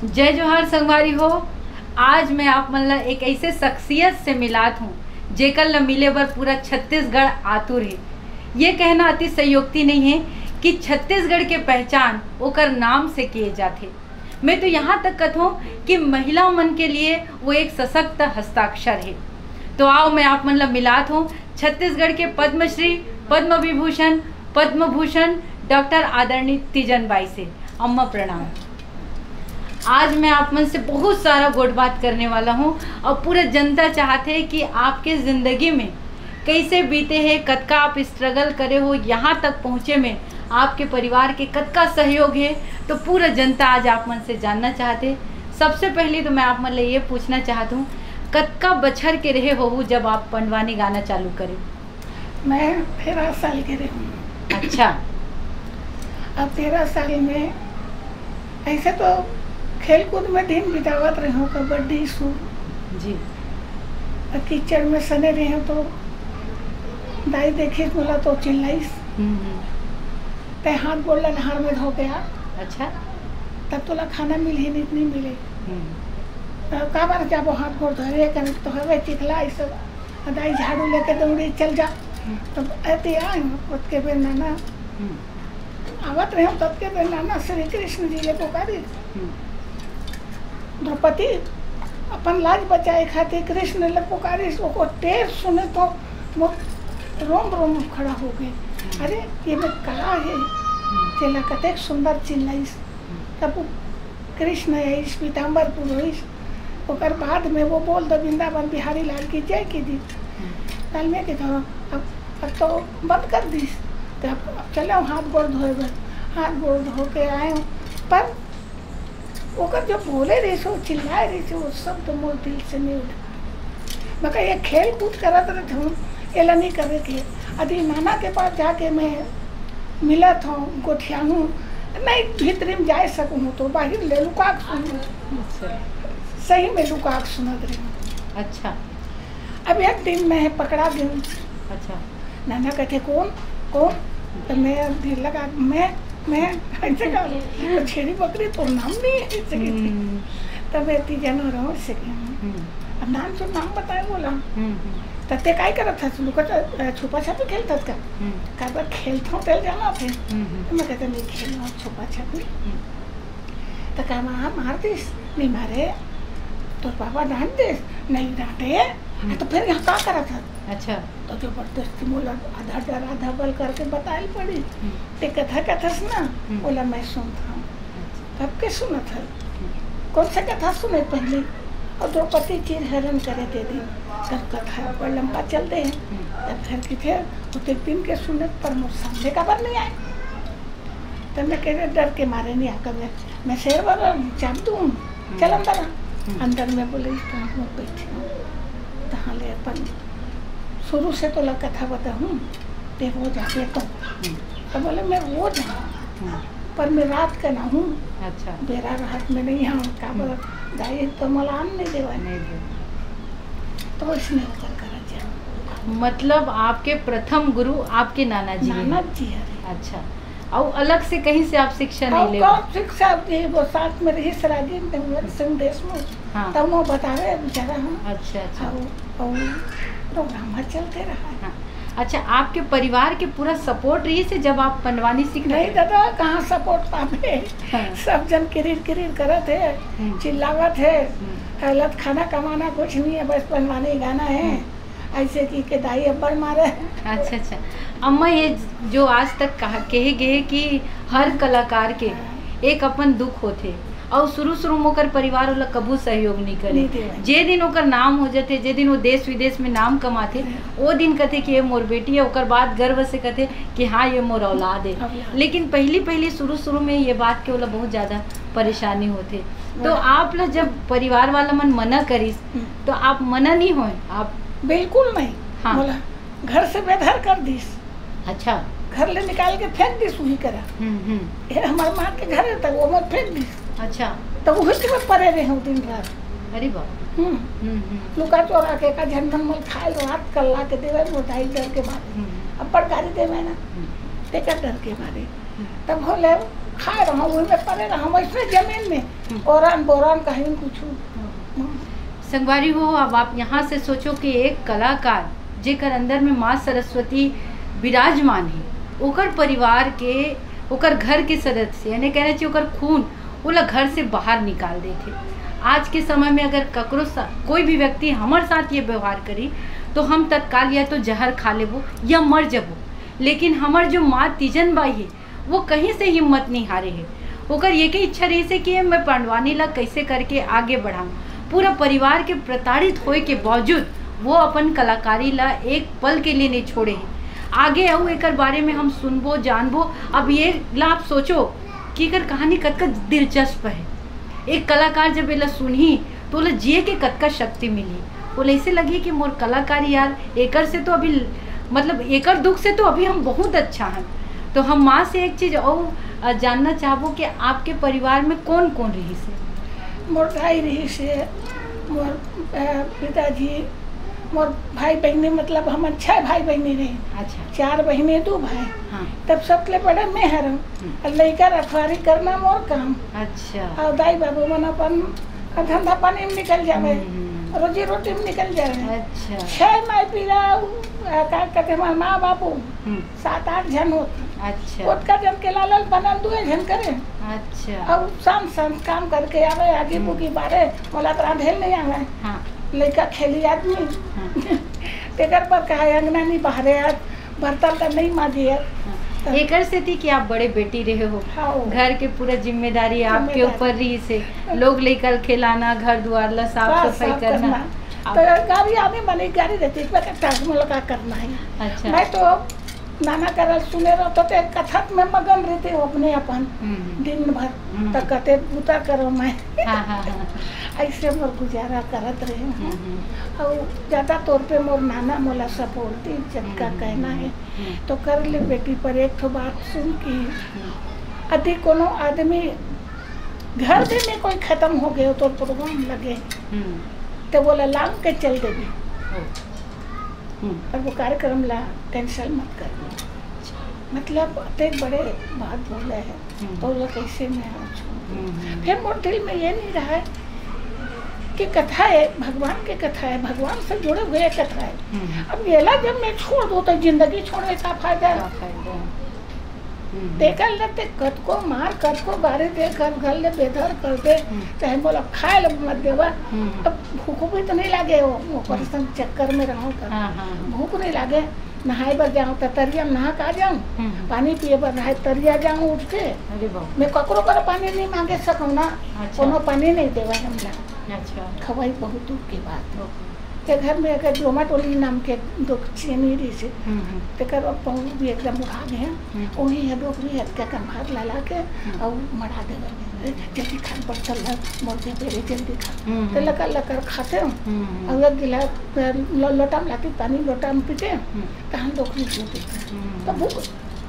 जय जोहार संगवारी हो। आज मैं आप मन ला एक ऐसे शख्सियत से मिलात हूँ जेकर ला मिले बर पूरा छत्तीसगढ़ आतुर है। ये कहना अति संयोक्ति नहीं है कि छत्तीसगढ़ के पहचान ओकर नाम से किए जाते। मैं तो यहाँ तक कहूँ कि महिला मन के लिए वो एक सशक्त हस्ताक्षर है। तो आओ मैं आप मन ला मिलात हूँ छत्तीसगढ़ के पद्मश्री, पद्म विभूषण, पद्म भूषण डॉक्टर आदरणीय तीजन बाई से। अम्मा प्रणाम। आज मैं आप मन से बहुत सारा गोट बात करने वाला हूँ और पूरा जनता चाहते हैं कि आपके ज़िंदगी में कैसे बीते हैं, कतका आप स्ट्रगल करे हो, यहाँ तक पहुँचे में आपके परिवार के कतका सहयोग है। तो पूरा जनता आज आप मन से जानना चाहते। सबसे पहले तो मैं आप मन ले ये पूछना चाहती हूँ, कतका बछर के रहे हो जब आप पंडवानी गाना चालू करें? मैं 13 साल के रही हूँ। अच्छा। अब 13 साल में ऐसे तो खेल कूद में दिन बितावत रही हूँ, कबड्डी सूर जी। कीचड़ में सने रही हूँ तो दाई देखी बोला तो चिल्लाइस ते हाथ बोला नहर में धो गया। अच्छा। तब तोला खाना मिले नहीं मिले का बार जाबो हाथ गोड़ धरे कर तो हवे चिखला ऐसा दाई झाड़ू लेके दौड़ी चल जा। तब ऐते आए खुद के बेर नाना आवत रहे तब के बेर नाना श्री कृष्ण जी ले पुकारी द्रौपदी अपन लाज बचाए खातिर कृष्ण ले पुकारी। उसको टेर सुने तो वो रोम रोम खड़ा हो गए। अरे ये में कहा है चला कतेक सुंदर चिल्लाइस। तब कृष्ण आइस पीताम्बर पुरोइस ओकर बाद में वो बोल दो वृंदावन बिहारी लाल की जय की दी। कल में के अब तो बंद कर दीस। तो अब चलो हाथ गोड़ धोए बर हाथ गोड़ धो के आए हूँ। पर ओकर जो बोले रही सो चिल्लाए रही थी वो सब तो मोर दिल से नहीं उठा। मैं ये खेल कूद करत रहते हूँ एला नहीं करे के। अभी नाना के पास जाके मैं मिला था गोठिया हूँ नहीं भीतर में जा सकूँ तो बाहर ले लुका सुनूँ। सही में लुका सुनत रही हूँ। अच्छा। अब एक दिन मैं पकड़ा गई। अच्छा। नाना कहते कौन कौन? तो मैं ढेर लगा मैं ऐसे कहा छेड़ी बकरी तो नाम नहीं है ऐसे तब एती जनो रहो से अब नाम से नाम बताए बोला तते काय करत था लुका छुपा छपी खेलता का बार खेलता हूँ तेल जाना थे। तो मैं कहता नहीं खेलना छुपा छपी। तो कहा मार दिस नहीं मारे तो पापा डांट दे नहीं डांटे तो फिर यहाँ क्या करा था? अच्छा। तो जबरदस्ती बोला आधा डर आधा बल करके बताई पड़ी। ते कथस ना बोला मैं सुनता हूँ। कब के सुना था? कौन सा कथा सुने पहले? और द्रौपदी चीर हरण करे दे दी तब कथा बड़ लंबा चलते हैं। तब फिर कि फिर उतने दिन के सुने पर मुझ सामने खबर नहीं आए। तब मैं कह डर के मारे नहीं आकर मैं शेर वाला चाप दूँ चल अंदर में बोले इस तरह में बैठी हूँ तहाँ ले अपन शुरू से तो लग कथा बताऊँ ते वो जाके तो बोले मैं वो जाऊँ पर मैं रात का ना हूँ। अच्छा। बेरा रात में नहीं हूँ का बोला दाई तो मलान नहीं देवा नहीं दे तो इसने उतर कर जाऊँ। मतलब आपके प्रथम गुरु आपके नाना जी? नाना जी है। अच्छा। और अलग से कहीं से आप शिक्षा नहीं ले? शिक्षा वो साथ में रही सराजी सिंह देशमुख। हाँ। तब वो बतावे बेचारा हम। अच्छा अच्छा। और प्रोग्राम चलते रहा। हाँ। अच्छा, आपके परिवार के पूरा सपोर्ट रही से जब आप पंडवानी सीख रहे? नहीं दादा कहाँ सपोर्ट पावे। हाँ। सब जन किरीर करत है चिल्लावत है हालत खाना कमाना कुछ नहीं है बस पंडवानी गाना है ऐसे की के दाई अब्बर मारे। अच्छा अच्छा। अम्मा ये जो आज तक कहे गए कि हर कलाकार के एक अपन दुख होते और शुरू में ओकर परिवार वाला कबू सहयोग नहीं करे। जे दिन ओकर नाम हो जाते जे दिन वो देश विदेश में नाम कमाते वो दिन कहते कि ये मोर बेटी है। ओकर बाद गर्व से कहते कि हाँ ये मोर औलाद है। लेकिन पहली शुरू में ये बात के वाला बहुत ज़्यादा परेशानी होते। तो आप लोग जब परिवार वाला मन मना करी तो आप मना नहीं हो? आप बिल्कुल नहीं। हाँ। बोला घर से बेघर कर दीस। अच्छा। घर ले निकाल के फेंक दीस वही करा। ये हमारे माँ के घर है तक वो मत फेंक दीस। अच्छा। तो वही में पड़े रहे हूँ दिन रात। अरे बाप। लुका चोरा के का झंडन मल खाए रात कल्ला के देवे मोटाई डर के मारे अब पर गाड़ी देवे ना ते का डर के मारे तब बोले खाए रहा वही में पड़े रहा वैसे जमीन में ओरान बोरान कहीं कुछ। संगवारी हो, अब आप यहाँ से सोचो कि एक कलाकार जेकर अंदर में माँ सरस्वती विराजमान है, ओकर परिवार के, ओकर घर के सदस्य, यानी कहना चाहिए ओकर खून ओला घर से बाहर निकाल देते। आज के समय में अगर ककरो कोई भी व्यक्ति हमारे साथ ये व्यवहार करी तो हम तत्काल या तो जहर खा लेबो या मर जबो, लेकिन हमार जो माँ तीजन बाई है वो कहीं से हिम्मत नहीं हारे है। ओकर ये के इच्छा रही से कि मैं पांडवानी ला कैसे करके आगे बढ़ाऊँ। पूरा परिवार के प्रताड़ित होए के बावजूद वो अपन कलाकारी ला एक पल के लिए नहीं छोड़े हैं। आगे आऊ एक बारे में हम सुनबो जानबो। अब ये ला आप सोचो कि एकर कहानी कतका दिलचस्प है। एक कलाकार जब एला सुनही तो ओला जिए के कतका शक्ति मिली। ओला ऐसे लगी कि मोर कलाकारी यार एकर से तो अभी मतलब एकर दुख से तो अभी हम बहुत अच्छा हैं। तो हम माँ से एक चीज़ और जानना चाहबो कि आपके परिवार में कौन कौन रही से? मोर दाई रही से, मोर पिताजी, मोर भाई बहने, मतलब हम 6 भाई बहने रहे। अच्छा। 4 बहने 2 भाई। हाँ। तब सबले बड़ा मैं हरम और लड़का रखवारी करना मोर काम। अच्छा। और दाई बाबू मन अपन धंधा पानी में निकल जावे, रोजी रोटी में निकल जावे। अच्छा। 6 माई पीरा का कहते हमारे माँ बापू 7-8 जन होते। अच्छा। ओटका जन के लाल बनल 2 जन करे। अच्छा। और शाम शाम काम करके आवे, आगे बुकी बारे मोला तो रांधेल नहीं आवे। हाँ। लड़का खेली आदमी। हाँ। तेकर पर कहा अंगना नहीं बाहरे आज बर्तन का नहीं माजी है। हाँ। एकर से थी कि आप बड़े बेटी रहे हो। हाँ। घर के पूरा जिम्मेदारी आपके ऊपर रही से, लोग लेकर खिलाना, घर द्वार ला साफ सफाई करना। तो गाड़ी आने बनी गाड़ी रहती है करना है। अच्छा। मैं तो नाना करल सुने रहो तो कथक में मगन रहते हो अपने अपन दिन भर तक कहते बूता करो मैं। हाँ हाँ हाँ। ऐसे मोर गुजारा करत रहे हूँ। और ज़्यादा तौर पे मोर नाना मोला सपोर्टी जब का कहना है तो कर ले बेटी। पर एक तो बात सुन की यदि कोनो आदमी घर में कोई खत्म हो गए तो प्रोग्राम लगे तो बोला लांग के चल देवी और वो कार्यक्रम ला कैंसिल मत कर। मतलब एक बड़े बात बोले है तो वो कैसे मैं आज फिर मोर दिल में ये नहीं रहा है कि कथा है, भगवान की कथा है, भगवान से जुड़े हुए कथा है। अब ये ला जब मैं छोड़ दो तो जिंदगी छोड़ने का फायदा देखा लेते कद को मार कद को गाड़ी दे कर घर ले बेदर कर दे चाहे बोला खाए लो मत देवा। अब भूख भी तो नहीं लगे वो परिश्रम चक्कर में रहूँ भूख नहीं लगे। नहाए बर जाऊँ तो तरिया में नहा का जाऊँ, पानी पिए बर नहाए तरिया जाऊँ उठ के। मैं ककरो कर पानी नहीं मांगे सकूँ ना। कोनो पानी नहीं देवा हमला। अच्छा। खवाई बहुत दूर की बात के घर में एक डोमाटोली नाम के दो चीनी रही से तेकर पहुँ भी एकदम उड़ा गए। वही है डोकरी है क्या भात ला के और मरा दे जल्दी खा बर्तन मुर्गे पेरे जल्दी खा तो लकर लकर खाते हूँ। और गिलास लोटा में लाती पानी लोटा में पीते तहन डोकरी पीते तो भूख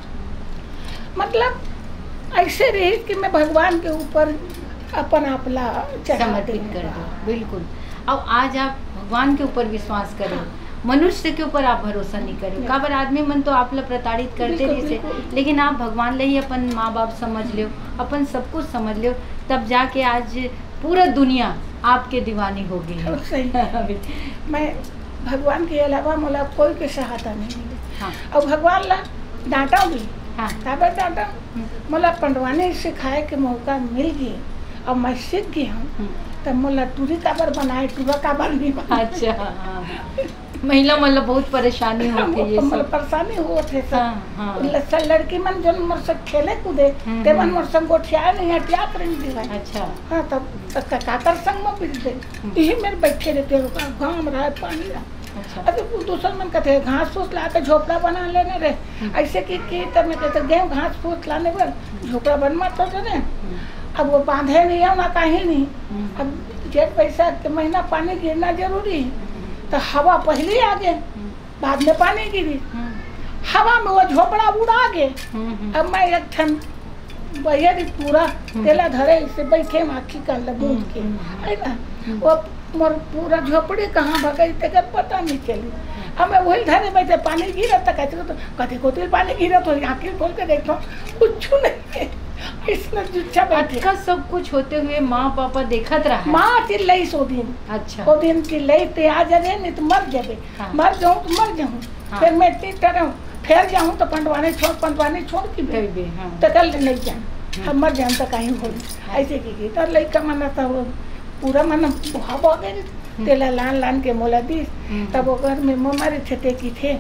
मतलब ऐसे रही कि मैं भगवान के ऊपर अपन आपला समर्पित कर दो। बिल्कुल। अब आज आप भगवान के ऊपर विश्वास करें। हाँ। मनुष्य के ऊपर आप भरोसा नहीं करें। काबर आदमी मन तो आप ला प्रताड़ित करते रही से, लेकिन आप भगवान ले ही अपन माँ बाप समझ लो, अपन सब कुछ समझ लो, तब जाके आज पूरा दुनिया आपके दीवानी हो गई है। सही। मैं भगवान के अलावा मोला कोई के सहायता नहीं मिली। हाँ। और भगवान ला डांटा भी। हाँ। काबर डांटा मोला पंडवानी सिखाए के मौका मिल गई और मैं सीख गई हूँ। तब मोला टूरी काबर बनाए टूरा काबर नहीं बनाए। अच्छा। महिला मतलब बहुत परेशानी होती है, ये सब परेशानी होते सब लड़की मन जो मोर से खेले कूदे ते मन मोर संग गोठिया नहीं हटिया प्रेम दिवाई। अच्छा। हाँ तब काकर संग में बिल दे यही मेरे बैठे रहते घाम रहा है पानी रहा। अच्छा। अरे दूसरा मन कहते घास फूस ला के झोपड़ा बना लेने रे ऐसे की तब मैं कहते गेहूँ घास फूस लाने पर झोपड़ा बनवा तो ने। अब वो बांधे नहीं है ना कहीं नहीं। अब जेठ पैसा के महीना पानी गिरना जरूरी है तो हवा पहले आ गए बाद में पानी गिरी हवा में वो झोपड़ा उड़ा गए। अब मैं एक ठन बहरी पूरा तेला धरे से बैठे आखी कर बूंद के है ना वो मोर पूरा झोपड़ी कहाँ भगई तक पता नहीं चली। अब मैं वही धरे बैठे पानी गिरा तो कहते को तिल पानी गिरा तो आखिर खोल के देखता कुछ नहीं इसमें जुच्छा बैठे। अच्छा, सब कुछ होते हुए माँ पापा देखत रहा। माँ चिल्लाई सो दिन। अच्छा। वो दिन चिल्लाई ते आ जाए नहीं तो मर जाबे। हाँ। मर जाऊँ तो मर जाऊँ। हाँ। फिर मैं इतनी तरह फिर जाऊँ तो पंडवाने छोड़ की बे। हाँ। तो कल नहीं जाऊँ, हम मर जाऊँ तो कहीं हो ऐसे की तो लड़का मना था वो पूरा मन हवा गए तेला लान के मोला दी। तब वो घर में ममारे छते की थे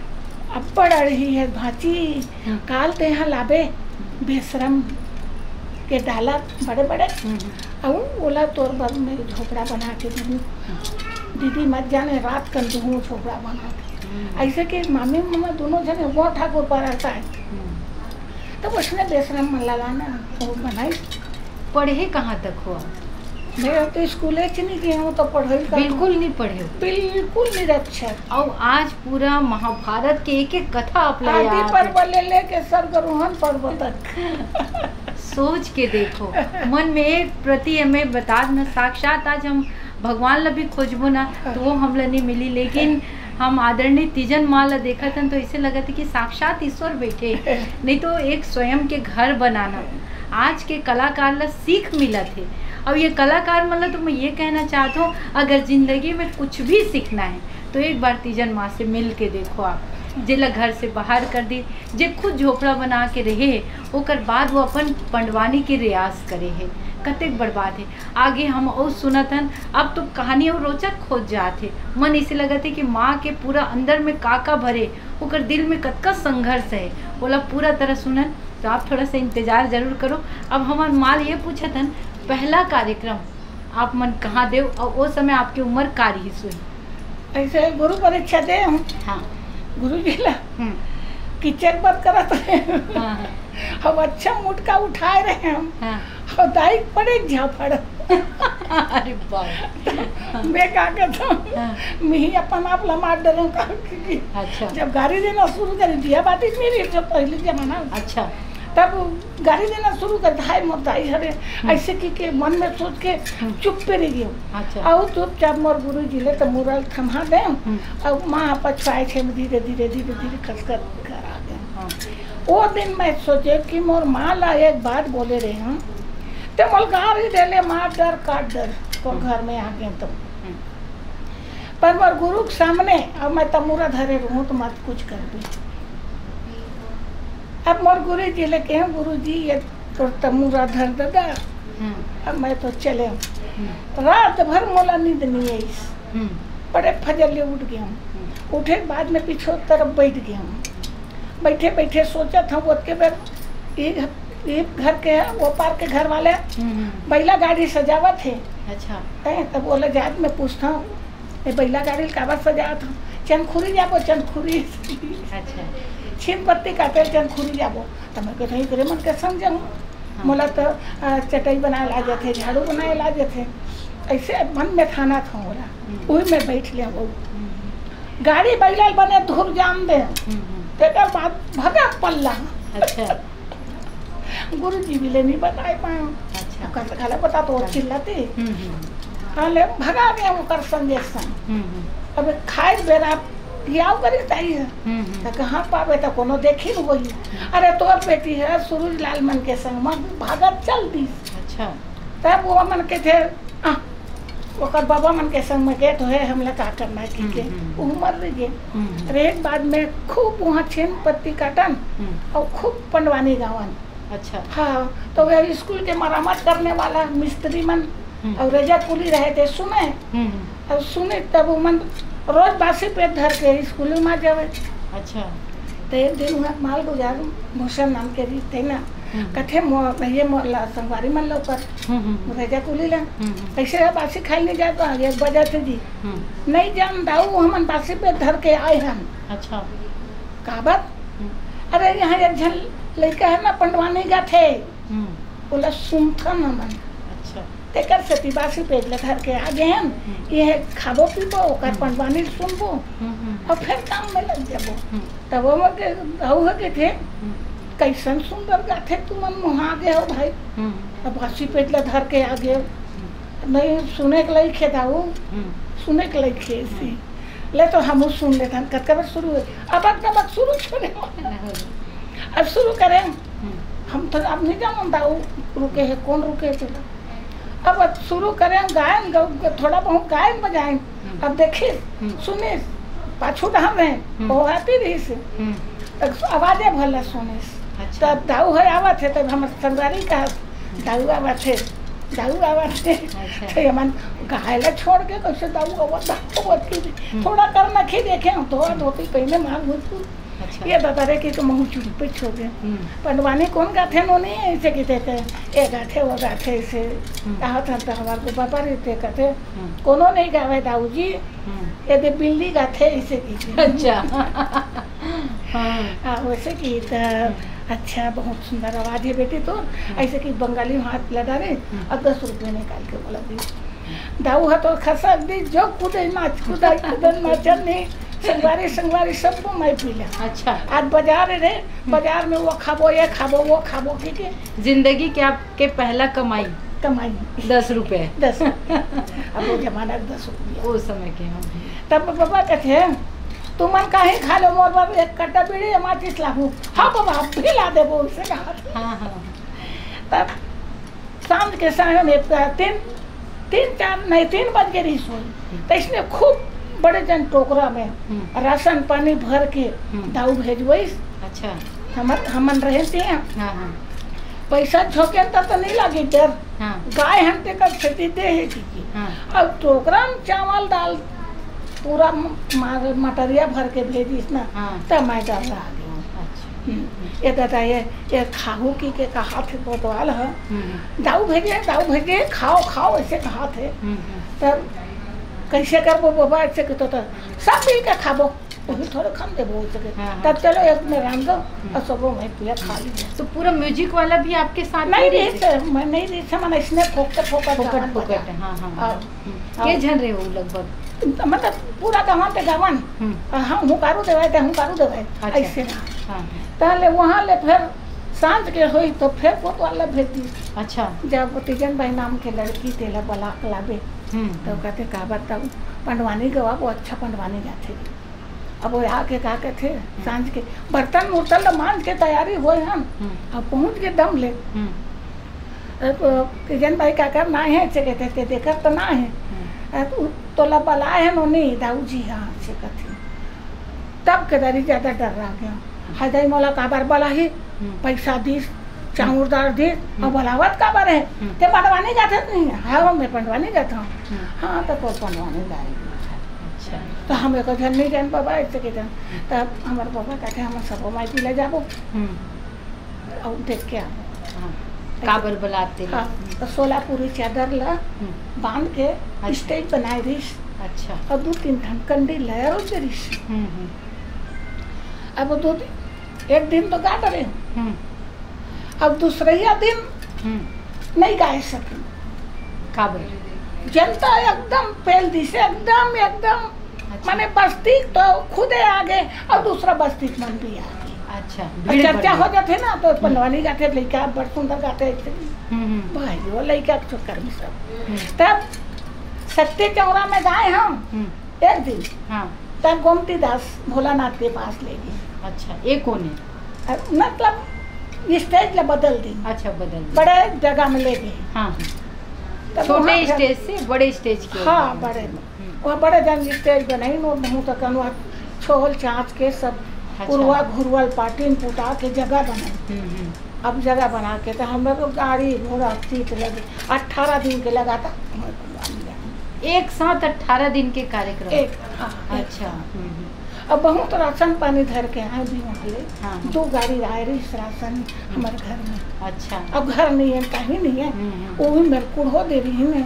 अब पड़ रही है भाची काल ते यहाँ लाबे बेशरम के डाला बड़े बड़े और बोला तोर बाद में झोपड़ा बना के दीदी मत जाने रात कर दूँ झोपड़ा बना के ऐसे कि मामी मामा दोनों जने वो ठाकुर पर रहता है। तो उसने बेशरम मन लगाना वो बनाई। पढ़े कहाँ तक हुआ? मैं तो स्कूल नहीं गई हूँ तो पढ़ाई बिल्कुल नहीं पढ़े? बिल्कुल निरक्षर। और आज पूरा महाभारत के एक एक कथा आप आदि पर्व ले के स्वर्गरोहण पर्व तक सोच के देखो मन में एक प्रति हमें बता न साक्षात आज हम भगवान ला भी खोजबो ना तो वो हमला नहीं मिली, लेकिन हम आदरणीय तीजन माँ ला देखा था तो ऐसे लगा था कि साक्षात ईश्वर बैठे। नहीं तो एक स्वयं के घर बनाना आज के कलाकार ला सीख मिला थे। अब ये कलाकार मतलब तो मैं ये कहना चाहता हूँ अगर जिंदगी में कुछ भी सीखना है तो एक बार तीजन माँ से मिल के देखो आप। जिला घर से बाहर कर दी, जे खुद झोपड़ा बना के रहे ओकर बाद वो अपन पंडवानी के रियाज करे है कतेक बर्बाद है। आगे हम और सुनत हन अब तो कहानी और रोचक खोज जाते मन इसे लगते कि माँ के पूरा अंदर में काका भरे ओकर दिल में कतका संघर्ष है बोला पूरा तरह सुनन। तो आप थोड़ा सा इंतजार जरूर करो। अब हमार माल ये पूछत हन पहला कार्यक्रम आप मन कहाँ दे और वो समय आपकी उम्र का रही सुई? ऐसे गुरु परीक्षा दे हम। हाँ। गुरु जी ला किचन बंद करत रहे। हाँ। हम अच्छा मुटका उठाए रहे हम। हाँ। और दाई पड़े झापड़। अरे बाप। मैं का कहता मैं अपन आप लमाट डरूं का। अच्छा। जब गाड़ी देना शुरू कर दिया बात मेरी जब पहले जमाना। अच्छा। तब गाड़ी देना शुरू कर हाय मोर दाई हरे ऐसे की मन में सोच के चुप पे रह गई। अच्छा। और चुपचाप मोर गुरु जी ले तो मुरल थमा दे और माँ पछवाए थे धीरे धीरे धीरे धीरे खस कर घर आ गए। वो दिन मैं सोचे कि मोर माँ ला एक बात बोले रहे हम तो मोल गाड़ी दे ले माँ डर काट डर तो घर में आ गए। तो पर मोर गुरु के सामने अब मैं तमुरा धरे रहूँ तो मत कुछ कर दी। अब मोर गुरु जी लेके हैं गुरु जी ये तो तमुरा धर दादा। अब मैं तो चले रात भर मोला नींद नहीं आई। बड़े फजले उठ गया हूँ। उठे बाद में पीछे तरफ बैठ गया हूँ। बैठे बैठे सोचा था वो के बार ये घर के वो पार के घर वाले बैला गाड़ी सजावा थे। अच्छा। तब बोला जात में पूछता हूँ ये बैला गाड़ी काबर सजावा था चंदखुरी जाबो चंदखुरी। अच्छा। छीन पत्ती काटे चंदखुरी जाबो तो मैं कहते करे मन के समझूँ मोला तो चटाई बनाए ला जाते झाड़ू बनाए ला जाते ऐसे मन में थाना था मोला वही में बैठ लिया वो गाड़ी बैलाल बने धूर जाम दे तेकर बाद भगा पल्ला। अच्छा। गुरु जी भी ले नहीं बताए पाए। अच्छा। कैसे खाला बता तो चिल्लाते हाले भगा गया वो कर संदेश। अब खाए बेरा याव करी ताई है तो कहाँ पावे तो कोनो देखी न वही अरे तोर बेटी है सूरज लाल मन के संग मन भागत चल दी। अच्छा। तब वो मन के थे ओकर बाबा मन के संग में गए तो है हमला का करना है कि उमर रह गए। रेत बाद में खूब वहाँ छीन पत्ती काटन और खूब पंडवानी गावन। अच्छा। हाँ तो वे स्कूल के मरम्मत करने वाला मिस्त्री मन और रजा पुली रहे थे सुने और सुने तब वो मन रोज बासी पेट धर के स्कूल में जावे। अच्छा। तो एक दिन वहाँ माल गुजार भूषण नाम के रीत थे ना कथे ये मोला संगवारी मन लो पर रजा कुली ला ऐसे बासी खाई नहीं जाता एक बजा थे जी नहीं जान दाऊ हम बासी पेट धर के आए हम। अच्छा। का बात अरे यहाँ एक झल लड़का है ना पंडवानी गा थे बोला सुनता न मन। अच्छा। तेकर से तिबासी पेज ले धर के आ गए हम ये खाबो पीबो ओकर पंडवानी सुनबो और फिर काम में लग जाबो। तब वो के दाऊ के थे कैसन सुंदर गाथे तुमन मुहा गए हो भाई। अब बासी पेज ले धर के आ गए नहीं सुने के लई खेदाऊ सुने के लई खेसी ले तो हम सुन लेते कब शुरू है अब शुरू छोड़े अब शुरू करें हम तो अब नहीं जाऊँ दाऊ रुके है, कौन रुके थे। अब शुरू करें गायन, थोड़ा बहुत गायन बजाएं। अब देखिए सुने पाछू डहान रहे वो आती रही से आवाजें भला सुने। तब दाऊ है आवा थे, तब हम संगवारी का दाऊ आवा थे, दाऊ आवा थे। तो मन गायला छोड़ के कैसे दाऊ आवा थोड़ा करना खी देखे हम धोआ धोती पहले मार मुझको ये बता रहे कि महू चुप पे छोड़ गए। पंडवानी कौन गाथे नो नहीं ऐसे कहते थे, ये गाथे वो गाथे ऐसे कहा था। तो हमारे को पापा रहते कहते कोनो नहीं गावे दाऊ जी, ये दे बिल्ली गाथे ऐसे की। अच्छा हाँ वैसे की। अच्छा बहुत सुंदर आवाज है बेटी तो ऐसे कि बंगाली हाथ लगा रहे और 10 रुपये निकाल के बोला दी दाऊ है तो खसा दी जो कूदे नाच कूदा कूदन नाचन नहीं संगवारी सबको मैं पी लिया। अच्छा आज बाजार रे, बाजार में वो खाबो ये खाबो वो खाबो की जिंदगी के आपके पहला कमाई 10 रुपए 10 अब वो जमाना 10 रुपये वो समय के हम। तब पापा कहते तुम मन काहे खा लो मोर बाबू एक कट्टा बीड़ी माचिस लाहू। हाँ बाबा आप भी ला दे बोल से कहा। हाँ। तब शाम के समय में 3 बज के रही सोई। तो इसने खूब बड़े जन टोकरा में राशन पानी भर के दाऊ भेजवई। अच्छा हमन रहते हैं। हाँ। पैसा झोंके तो नहीं लगी डर। हाँ। गाय हमते कर खेती दे है की। हाँ। अब टोकरा में चावल दाल पूरा मटरिया भर के भेजिस ना। हाँ। तब मैं डर रहा गया। ये दादा ये खाहू की के कहा थे कोतवाल है दाऊ भेजे खाओ खाओ ऐसे कहा थे। तब कैसे करबो बाबा ऐसे कहते तो सब मिल के खाबो वही थोड़े खान दे बोल सके। तब चलो एक में राम दो और सबो मैं पिया खा ली। तो पूरा म्यूजिक वाला भी आपके साथ नहीं रही से मैं नहीं रही से मैंने इसने फोकट। हाँ। के जन रहे हो लगभग मतलब पूरा गवान पे गवान हाँ हुकारू देवाए ऐसे ना। पहले वहाँ ले फिर सांझ के हुई तो फिर कोतवाल भेज दी। अच्छा जब तीजन भाई नाम के लड़की तेला बला लाबे तो कहते का बताऊ पंडवानी गवा वो अच्छा पंडवानी गाते। अब वो आके का कहते सांझ के बर्तन उर्तन मांझ के तैयारी हुए हम अब पहुँच के दम ले तीजन भाई का कर ना है से कहते थे देखकर तो ना है तो बला है नो नहीं दाऊ जी हाँ से कहते। तब केदारी ज्यादा डर रहा गया। हजाई मोला काबर बला ही पैसा दी चाउरदार दी और बलावत काबर है ते पंडवानी जाते नहीं है। हाँ मैं पंडवानी जाता हूँ। हाँ तो पंडवानी लाएगी। अच्छा तो हम एक जन नहीं जान पापा ऐसे के जन। तब हमारे पापा कहते हम सबको माइती ले जाबो और देख के आओ काबर बुलाते। हाँ तो सोलापुरी चादर ला बांध के स्टेज बनाए रही। अच्छा और 2-3 ठन कंडी लहर रही। अब 1 दिन तो गा डरे अब दूसरे दिन नहीं गा सके। काबर जनता एकदम पेल दी से एकदम अच्छा। माने बस्ती तो खुदे आगे और दूसरा बस्ती मन भी आगे। अच्छा चर्चा हो जाते ना तो पंडवानी गाते लड़का बड़ सुंदर गाते भाई वो लड़का चक्कर में सब। तब सत्य चौरा में गए हम एक दिन। हाँ। तब गोमती दास भोलानाथ के पास ले गए। अच्छा एक कोने मतलब स्टेज ला बदल दी। अच्छा बदल बड़े जगह में ले गए। हाँ। छोटे स्टेज से बड़े स्टेज के। हाँ बड़े वहाँ बड़े जन स्टेज बनाई नो मुँह तक छोल चाँच के सब पुरवा घुरवल पाटिन पुटा के जगह बनाई। अब जगह बना के तो हम लोग गाड़ी घोड़ा सीट लगे 18 दिन के लगा था। एक साथ 18 दिन के कार्यक्रम। हाँ, अच्छा अब बहुत राशन पानी धर के आए भी वहाँ ले। हाँ। 2 गाड़ी आए रही राशन हमारे घर में। अच्छा अब घर नहीं है कहीं नहीं है वो भी मेरे कुड़ो दे रही है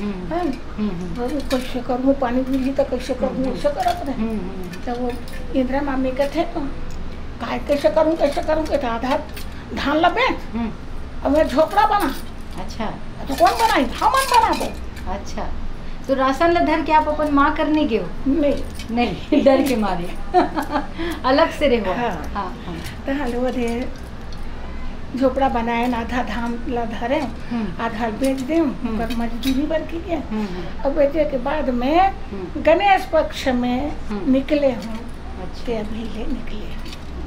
कैसे करूँ पानी मिली तो कैसे करूँ ऐसे करत रहे। तो वो इंदिरा मामी के थे तो कैसे करूँ कहते आधा धान ला बेच अब मैं झोपड़ा बना। अच्छा तो कौन बनाई हम बना दो। अच्छा तो राशन ला धर के आप अपन माँ करने गए हो? नहीं डर के मारे अलग से रहो। हाँ। हाँ। तो हलवा दे झोपड़ा बनाए आधा धान ला धरे आधा बेच दे पर मजदूरी बर की गया। अब बेचे के बाद में गणेश पक्ष में निकले हूँ। अच्छा अभी ले निकले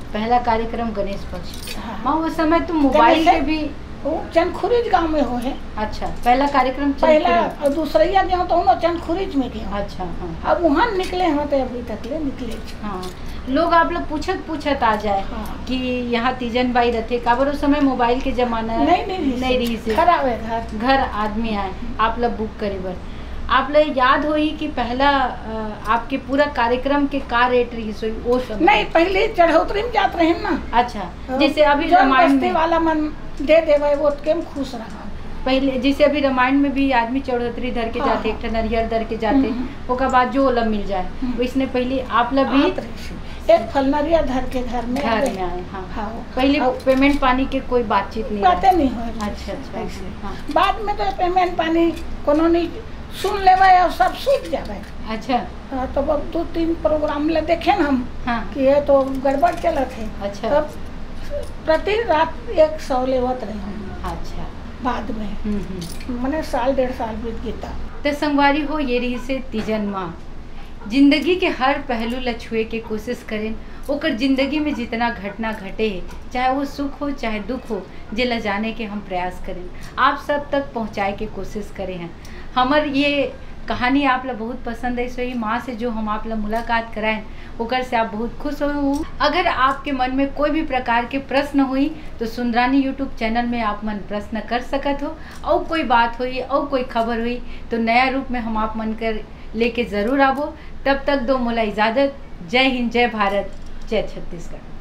पहला कार्यक्रम गणेश पक्ष। हाँ। माँ उस समय तो मोबाइल गणेश के भी। वो चंदखुरीज गांव में हो है। अच्छा, पहला कार्यक्रम पहला चंदखुरी। और दूसरा गया तो ना चंदखुरीज में गया। अच्छा, हाँ अब वहाँ निकले हैं तो अभी तक ले निकले। हाँ। लोग आप लोग पूछत आ जाए हाँ। कि यहाँ तीजन बाई रथे काबर उस समय मोबाइल के जमाना नहीं रही से खराब है घर आदमी आए आप लोग बुक करे बर। आप लोग याद होई कि पहला आपके पूरा कार्यक्रम के का रेट रही सो वो सब? नहीं, पहले चढ़ोतरी में जाते रहे ना। अच्छा, जैसे अभी जो रामायण बस्ती में वाला मन दे देवे वो केम खुश रहा। पहले जैसे अभी रामायण में भी आदमी चढ़ोतरी धर के जाते, एक नरियर धर के जाते, उसके बाद जो ओला मिल जाए वैसने पहले आप लोग भी एक फल नरियर धर के घर में आए। हाँ, पहले पेमेंट पानी के कोई बातचीत नहीं, बातें नहीं हो। अच्छा। बाद में तो पेमेंट पानी कोनो नहीं सुन लेवे और सब सूझ जावे। अच्छा। तो अब 2-3 प्रोग्राम ले देखे न हम। हाँ। कि ये तो गड़बड़ चलत है। अच्छा। तब प्रति रात 100 लेवत रहे हम। अच्छा। बाद में मैंने 1.5 साल बीत गया। तो संगवारी हो ये रही से तीजन माँ जिंदगी के हर पहलू ला छुए के कोशिश करें। ओकर जिंदगी में जितना घटना घटे है, चाहे वो सुख हो चाहे दुख हो, जे ला जाने के हम प्रयास करें, आप सब तक पहुँचाए के कोशिश करें हैं। हमार ये कहानी आप ला बहुत पसंद है, सो ही माँ से जो हम आप ला मुलाकात कराएं ओकर से आप बहुत खुश हो। अगर आपके मन में कोई भी प्रकार के प्रश्न हुई तो सुंदरानी यूट्यूब चैनल में आप मन प्रश्न कर सकत हो। और कोई बात हुई और कोई खबर हुई तो नया रूप में हम आप मन कर लेके ज़रूर आवो। तब तक दो मोला इजाज़त। जय हिंद, जय भारत, जय छत्तीसगढ़।